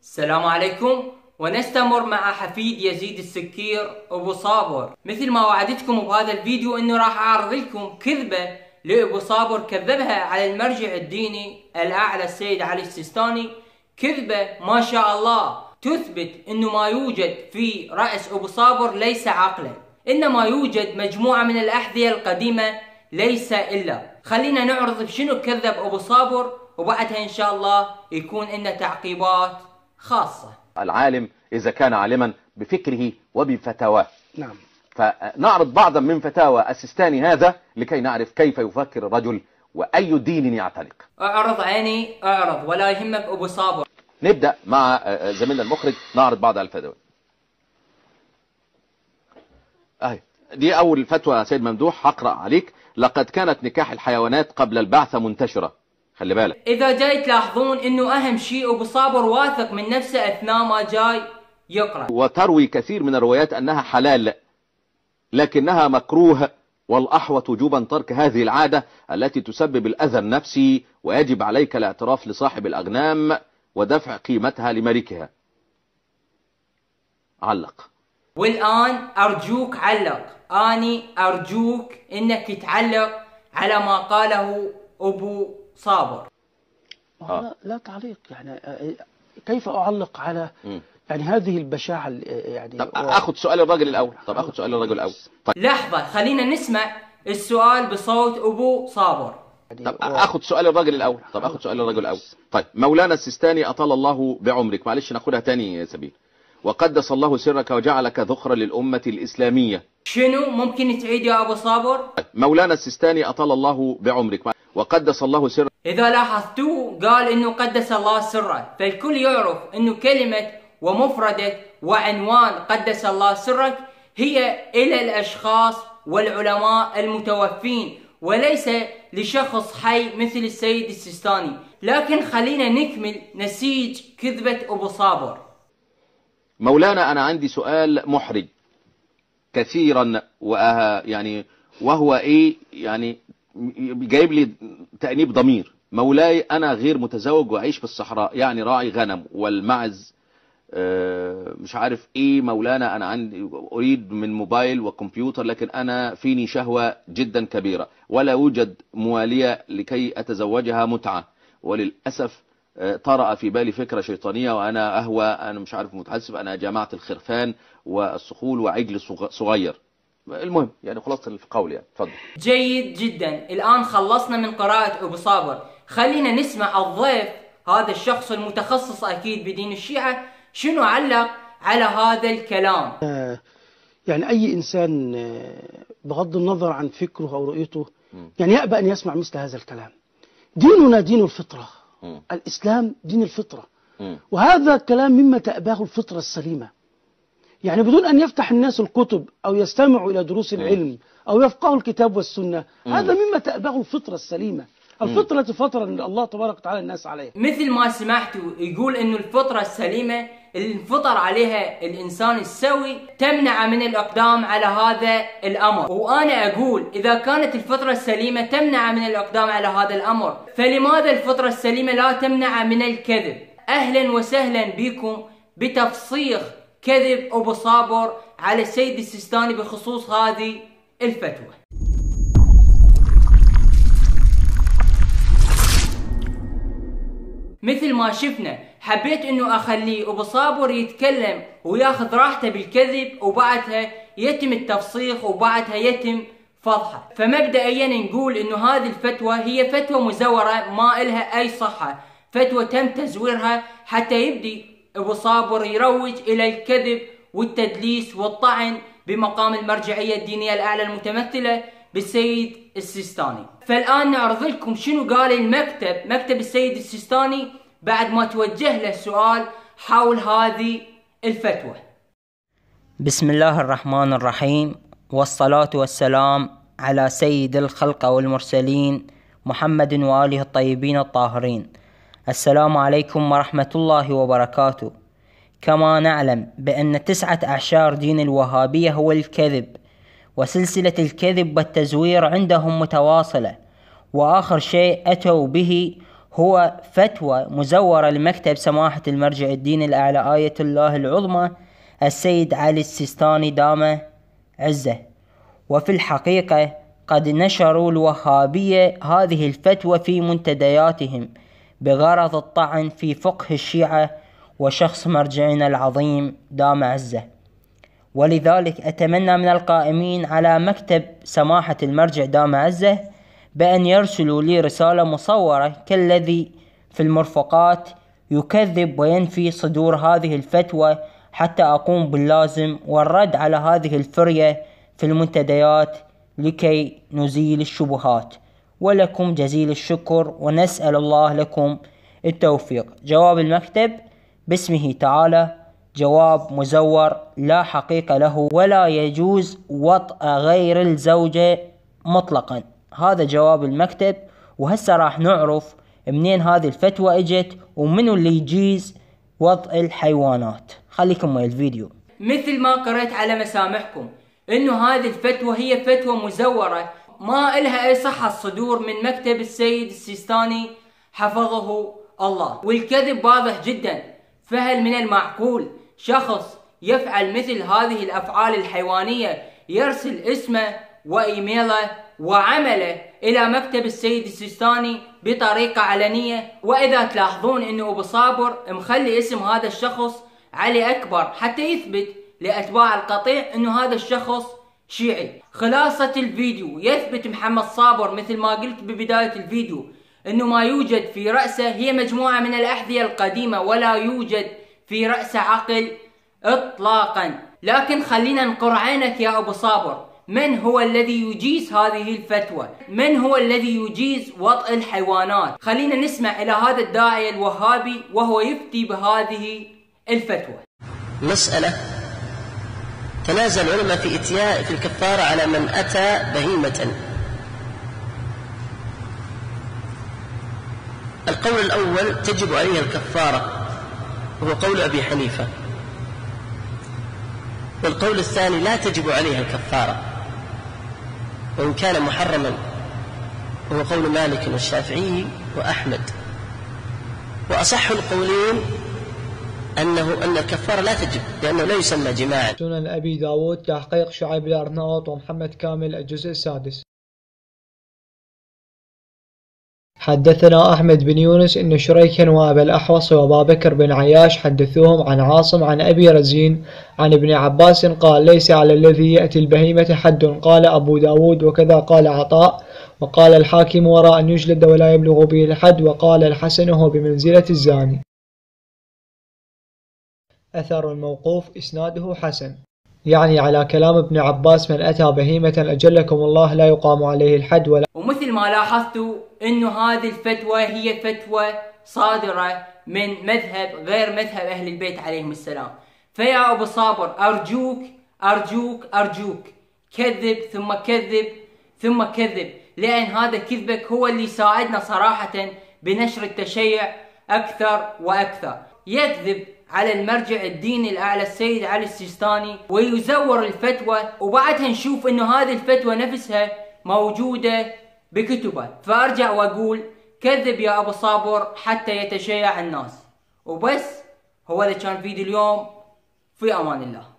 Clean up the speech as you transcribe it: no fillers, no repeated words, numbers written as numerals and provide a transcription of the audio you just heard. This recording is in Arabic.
السلام عليكم، ونستمر مع حفيد يزيد السكير أبو صابر. مثل ما وعدتكم بهذا الفيديو انه راح اعرض لكم كذبة لأبو صابر كذبها على المرجع الديني الأعلى السيد علي السيستاني، كذبة ما شاء الله تثبت انه ما يوجد في رأس أبو صابر ليس عقلا، انما يوجد مجموعة من الأحذية القديمة ليس إلا. خلينا نعرض بشنو كذب أبو صابر، وبعدها إن شاء الله يكون لنا تعقيبات خاصة. العالم إذا كان عالما بفكره وبفتاواه. نعم. فنعرض بعضا من فتاوى السيستاني هذا لكي نعرف كيف يفكر الرجل وأي دين يعتنق. اعرض عيني اعرض، ولا يهمك أبو صابر. نبدأ مع زميلنا المخرج نعرض بعض الفتاوى. دي أول فتوى يا سيد ممدوح، هقرأ عليك. لقد كانت نكاح الحيوانات قبل البعثة منتشرة. خلي بالك. إذا جاي تلاحظون إنه أهم شيء أبو صابر واثق من نفسه أثناء ما جاي يقرأ. وتروي كثير من الروايات أنها حلال لكنها مكروه، والأحوط وجوبا ترك هذه العادة التي تسبب الأذى النفسي، ويجب عليك الاعتراف لصاحب الأغنام ودفع قيمتها لمالكها. علق. والآن أرجوك علق، أني أرجوك إنك تعلق على ما قاله أبو صابر. لا تعليق، يعني كيف أعلق على يعني هذه البشاعة يعني. طب أخذ سؤال الرجل الأول. طيب لحظة، خلينا نسمع السؤال بصوت أبو صابر. طب أخذ سؤال الرجل الأول. طيب مولانا السيستاني أطال الله بعمرك، معلش ناخدها تاني يا سبيل. وقدس الله سرك وجعلك ذخرا للأمة الإسلامية. شنو ممكن تعيد يا أبو صابر؟ مولانا السيستاني أطال الله بعمرك وقدس الله سرك. إذا لاحظتوا قال إنه قدس الله سره، فالكل يعرف إنه كلمة ومفردة وعنوان قدس الله سرك هي إلى الأشخاص والعلماء المتوفين، وليس لشخص حي مثل السيد السيستاني. لكن خلينا نكمل نسيج كذبة أبو صابر. مولانا أنا عندي سؤال محرج كثيرا، وهو يعني جايب لي تأنيب ضمير. مولاي أنا غير متزوج وأعيش في الصحراء، يعني راعي غنم والمعز مش عارف ايه. مولانا انا عندي اريد من موبايل وكمبيوتر، لكن انا فيني شهوة جدا كبيرة ولا يوجد موالية لكي اتزوجها متعة، وللأسف طرأ في بالي فكرة شيطانية، وانا اهوى، انا مش عارف متحسب، انا جمعت الخرفان والصخول وعجل صغير. المهم يعني خلاصة القول يعني. اتفضل. جيد جدا، الان خلصنا من قراءة ابو صابر. خلينا نسمع الضيف، هذا الشخص المتخصص اكيد بدين الشيعة، شنو علق على هذا الكلام. يعني أي إنسان بغض النظر عن فكره أو رؤيته يعني يأبى أن يسمع مثل هذا الكلام. ديننا دين الفطرة، الإسلام دين الفطرة، وهذا الكلام مما تأباه الفطرة السليمة. يعني بدون أن يفتح الناس الكتب أو يستمعوا إلى دروس العلم أو يفقهوا الكتاب والسنة، هذا مما تأباه الفطرة السليمة. الفطرة فطرة من الله تبارك وتعالى الناس عليها. مثل ما سمعتوا يقول انه الفطرة السليمة اللي انفطر عليها الانسان السوي تمنع من الاقدام على هذا الامر، وانا اقول اذا كانت الفطرة السليمة تمنع من الاقدام على هذا الامر، فلماذا الفطرة السليمة لا تمنع من الكذب؟ اهلا وسهلا بكم بتفصيخ كذب ابو صابر على السيد السيستاني بخصوص هذه الفتوى. مثل ما شفنا حبيت انه اخلي ابو صابر يتكلم وياخذ راحته بالكذب، وبعدها يتم التفصيخ وبعدها يتم فضحه. فمبدئيا نقول انه هذه الفتوى هي فتوى مزورة ما إلها اي صحة، فتوى تم تزويرها حتى يبدي ابو صابر يروج الى الكذب والتدليس والطعن بمقام المرجعية الدينية الاعلى المتمثلة بالسيد السيستاني. فالآن نعرض لكم شنو قال مكتب السيد السيستاني بعد ما توجه له سؤال حول هذه الفتوى. بسم الله الرحمن الرحيم، والصلاة والسلام على سيد الخلق والمرسلين محمد وآله الطيبين الطاهرين. السلام عليكم ورحمة الله وبركاته. كما نعلم بأن 9 أعشار دين الوهابية هو الكذب، وسلسلة الكذب والتزوير عندهم متواصلة، وآخر شيء أتوا به هو فتوى مزورة لمكتب سماحة المرجع الديني الأعلى آية الله العظمى السيد علي السيستاني دام عزه. وفي الحقيقة قد نشروا الوهابية هذه الفتوى في منتدياتهم بغرض الطعن في فقه الشيعة وشخص مرجعنا العظيم دام عزه. ولذلك أتمنى من القائمين على مكتب سماحة المرجع دام عزه بأن يرسلوا لي رسالة مصورة كالذي في المرفقات يكذب وينفي صدور هذه الفتوى حتى أقوم باللازم والرد على هذه الفرية في المنتديات لكي نزيل الشبهات. ولكم جزيل الشكر ونسأل الله لكم التوفيق. جواب المكتب باسمه تعالى جواب مزور لا حقيقة له ولا يجوز وطأ غير الزوجة مطلقا. هذا جواب المكتب. وهسه راح نعرف منين هذه الفتوى اجت ومنو اللي يجيز وطأ الحيوانات. خليكم ويا الفيديو. مثل ما قرأت على مسامعكم انه هذه الفتوى هي فتوى مزورة ما إلها اي صحة الصدور من مكتب السيد السيستاني حفظه الله، والكذب واضح جدا. فهل من المعقول شخص يفعل مثل هذه الافعال الحيوانية يرسل اسمه وايميله وعمله الى مكتب السيد السيستاني بطريقة علنية؟ واذا تلاحظون انه ابو صابر مخلي اسم هذا الشخص علي اكبر حتى يثبت لاتباع القطيع انه هذا الشخص شيعي. خلاصة الفيديو يثبت محمد صابر مثل ما قلت ببداية الفيديو انه ما يوجد في رأسه هي مجموعة من الاحذية القديمة ولا يوجد في رأسه عقل اطلاقا. لكن خلينا نقر عينك يا ابو صابر، من هو الذي يجيز هذه الفتوى؟ من هو الذي يجيز وطأ الحيوانات؟ خلينا نسمع الى هذا الداعية الوهابي وهو يفتي بهذه الفتوى. مسألة تنازل العلماء في الكفارة على من أتى بهيمة. القول الأول تجب عليه الكفارة وهو قول أبي حنيفة، والقول الثاني لا تجب عليها الكفارة وإن كان محرما وهو قول مالك والشافعي وأحمد. وأصح القولين أن الكفارة لا تجب لأنه لا يسمى جماعا. سنن أبي داود تحقيق شعيب الأرناؤوط ومحمد كامل الجزء السادس. حدثنا أحمد بن يونس إن شريكا وأبا الأحوص وأبا بكر بن عياش حدثوهم عن عاصم عن أبي رزين عن ابن عباس قال ليس على الذي يأتي البهيمة حد. قال أبو داود وكذا قال عطاء وقال الحاكم وراء أن يجلد ولا يبلغ به الحد. وقال الحسن هو بمنزلة الزاني. أثر الموقوف إسناده حسن، يعني على كلام ابن عباس من أتى بهيمة أجلكم الله لا يقام عليه الحد ولا. ومثل ما لاحظتوا إنه هذه الفتوى هي فتوى صادرة من مذهب غير مذهب أهل البيت عليهم السلام. فيا أبو صابر أرجوك أرجوك أرجوك كذب ثم كذب ثم كذب، لأن هذا كذبك هو اللي يساعدنا صراحة بنشر التشيع أكثر وأكثر. يكذب على المرجع الديني الأعلى السيد علي السيستاني ويزور الفتوى، وبعدها نشوف انه هذه الفتوى نفسها موجودة بكتبه. فارجع واقول كذب يا ابو صابر حتى يتشيع الناس. وبس، هو اللي كان فيديو اليوم. في امان الله.